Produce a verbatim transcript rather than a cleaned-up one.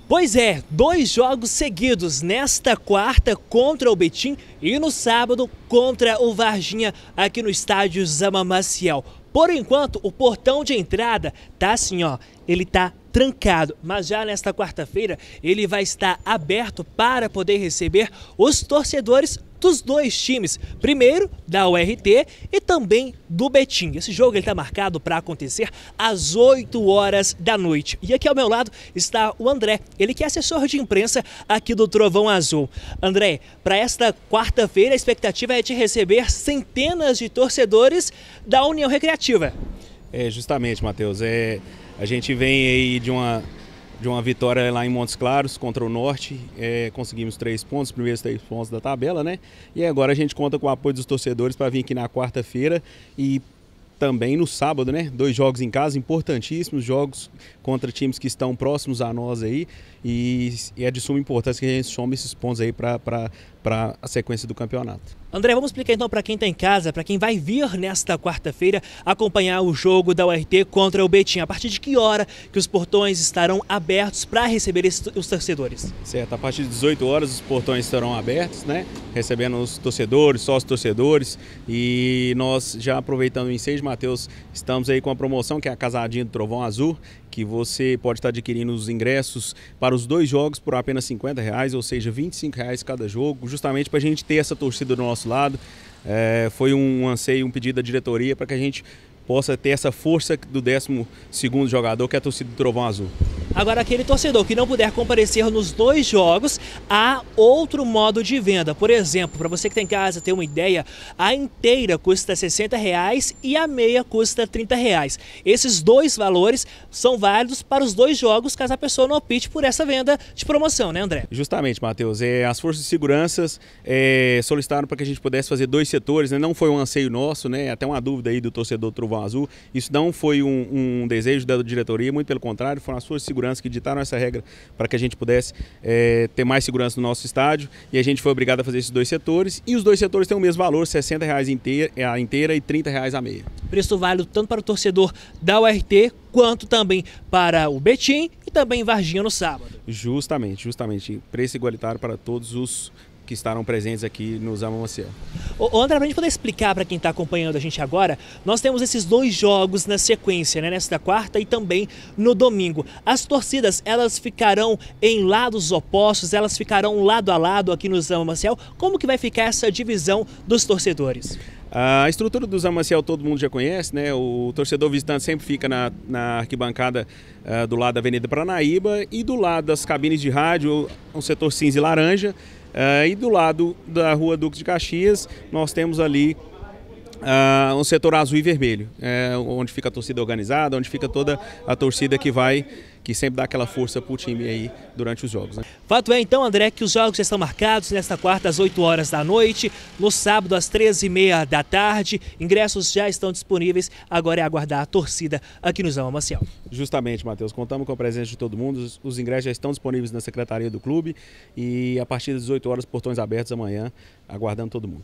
Pois é, dois jogos seguidos nesta quarta contra o Betim e no sábado contra o Varginha aqui no estádio Zama Maciel. Por enquanto, o portão de entrada tá assim, ó, ele tá trancado, mas já nesta quarta-feira ele vai estar aberto para poder receber os torcedores dos dois times, primeiro da U R T e também do Betim. Esse jogo está marcado para acontecer às oito horas da noite. E aqui ao meu lado está o André, ele que é assessor de imprensa aqui do Trovão Azul. André, para esta quarta-feira a expectativa é de receber centenas de torcedores da União Recreativa. É, justamente, Matheus, é, a gente vem aí de uma... de uma vitória lá em Montes Claros contra o Norte, é, conseguimos três pontos, os primeiros três pontos da tabela, né? E agora a gente conta com o apoio dos torcedores para vir aqui na quarta-feira e também no sábado, né? Dois jogos em casa, importantíssimos, jogos contra times que estão próximos a nós aí e, e é de suma importância que a gente soma esses pontos aí para para a sequência do campeonato. André, vamos explicar então para quem está em casa, para quem vai vir nesta quarta-feira acompanhar o jogo da U R T contra o Betim. A partir de que hora que os portões estarão abertos para receber esses, os torcedores? Certo, a partir de dezoito horas os portões estarão abertos, né? Recebendo os torcedores, sócios torcedores, e nós já aproveitando o ensejo, Matheus, estamos aí com a promoção que é a Casadinha do Trovão Azul, que você pode estar adquirindo os ingressos para os dois jogos por apenas cinquenta reais, ou seja, vinte e cinco reais cada jogo, justamente para a gente ter essa torcida do nosso lado. É, foi um anseio, um pedido da diretoria para que a gente possa ter essa força do décimo segundo jogador, que é a torcida do Trovão Azul. Agora, aquele torcedor que não puder comparecer nos dois jogos, há outro modo de venda. Por exemplo, para você que está em casa ter uma ideia, a inteira custa sessenta reais e a meia custa trinta reais. Esses dois valores são válidos para os dois jogos, caso a pessoa não opte por essa venda de promoção, né, André? Justamente, Matheus. É, as forças de segurança é, solicitaram para que a gente pudesse fazer dois setores, né? Não foi um anseio nosso, né? Até uma dúvida aí do torcedor do Trovão Azul. Isso não foi um, um desejo da diretoria, muito pelo contrário, foram as forças de segurança que ditaram essa regra para que a gente pudesse é, ter mais segurança no nosso estádio, e a gente foi obrigado a fazer esses dois setores, e os dois setores têm o mesmo valor, sessenta reais inteira, a inteira e trinta reais a meia. Preço válido tanto para o torcedor da U R T quanto também para o Betim e também Varginha no sábado. Justamente, justamente, preço igualitário para todos os que estarão presentes aqui no Zama Maciel. Ô André, para a gente poder explicar para quem está acompanhando a gente agora, nós temos esses dois jogos na sequência, né, nesta quarta e também no domingo. As torcidas, elas ficarão em lados opostos, elas ficarão lado a lado aqui no Zama Maciel. Como que vai ficar essa divisão dos torcedores? A estrutura do Zama Maciel todo mundo já conhece, né? O torcedor visitante sempre fica na, na arquibancada uh, do lado da Avenida Paranaíba e do lado das cabines de rádio, um setor cinza e laranja. Uh, e do lado da Rua Duque de Caxias, nós temos ali uh, um setor azul e vermelho, uh, onde fica a torcida organizada, onde fica toda a torcida que vai, que sempre dá aquela força para o time aí durante os jogos, né? Fato é então, André, que os jogos já estão marcados nesta quarta às oito horas da noite, no sábado às treze e meia da tarde, ingressos já estão disponíveis, agora é aguardar a torcida aqui no Zama Maciel. Justamente, Matheus, contamos com a presença de todo mundo, os, os ingressos já estão disponíveis na secretaria do clube e a partir das dezoito horas, portões abertos amanhã, aguardando todo mundo.